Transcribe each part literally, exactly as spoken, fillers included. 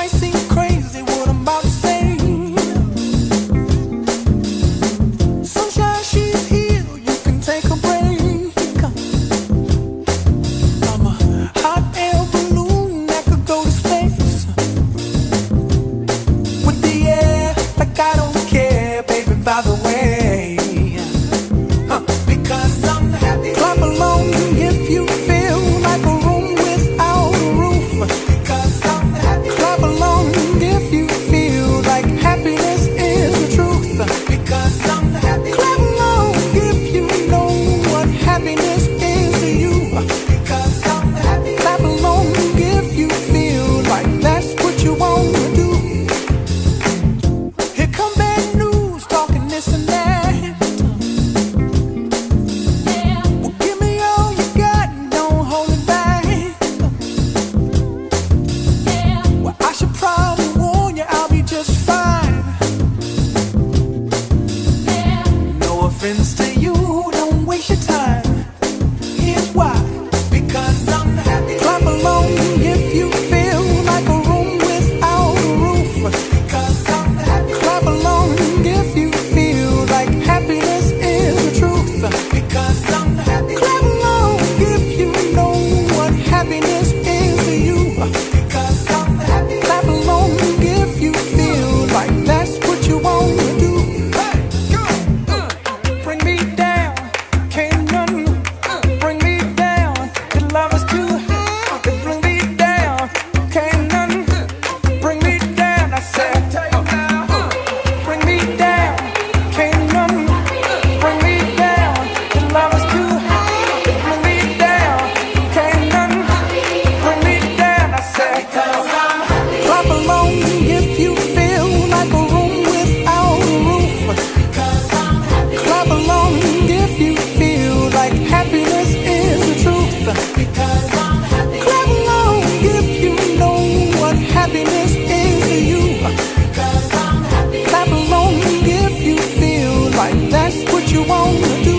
might seem crazy what I'm about to say. Sunshine, she's here, you can take a break. I'm a hot air balloon that could go to space with the air, like I don't care, baby, by the way. Huh. Because I'm happy. Clap along if you feel like a room without a roof. Because I'm happy. Clap along if you feel like happiness is the truth. Because I'm happy. Clap along if you know what happiness is to you. Because I'm happy. Clap along if you feel like that's what you want to do. Here come bad news, talking this and that. Well, give me all you got and don't hold it back. Well, I should probably warn you, I'll be just fine. No offense to you, don't waste your time. Here's why. Because I'm happy. Clap along if you feel like a room without a roof. Because I'm happy. Clap along if you feel like happiness is the truth. Because I'm happy. Clap along if you know what happiness is to you. Because I'm happy. Clap along if you feel like that's what you want to do. Hey, go, uh, bring me down, can't none uh, bring me down. Your love is too high, to bring me down, can't none uh, bring me down. I said, uh, bring me down, can't none uh, bring me down. Your love is too high, to bring me down, can't none uh, bring me down. I said, clap along if you feel like a room without a roof. Clap along if you feel like happiness is the truth. Clap along if you know what happiness is to you. Clap along if you feel like that's what you want to do.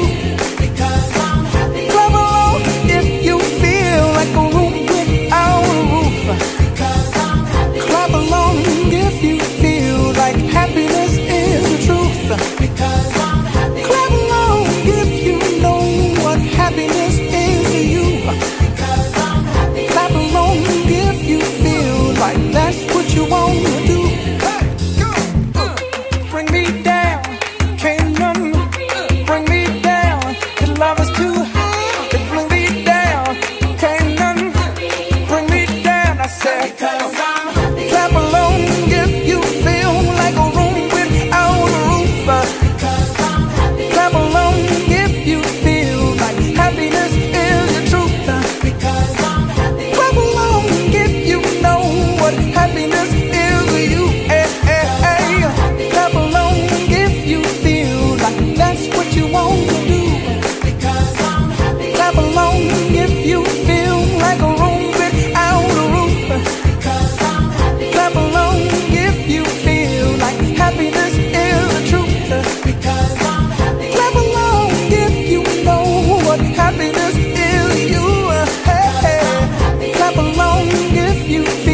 Clap along if you feel like a room without a roof. Clap along if you feel like happiness is the truth. Clap along if you know what happiness is to you. Clap along if you feel like that's what you want to do. Hey, go, uh, bring me down, can't none uh, bring me down. Your love is too high, to bring me down, can't none uh, bring me down. I said, clap along if you feel like a room without a roof. Clap along if you feel like happiness is the truth. Clap along if you know what happiness is to you. Hey, hey, hey. Clap along if you feel like that's what you want to do. Clap along if you feel like a room without a roof. Clap along if you feel like happiness is the truth. Clap along if you know what happiness is to you. Hey, hey. Clap along if you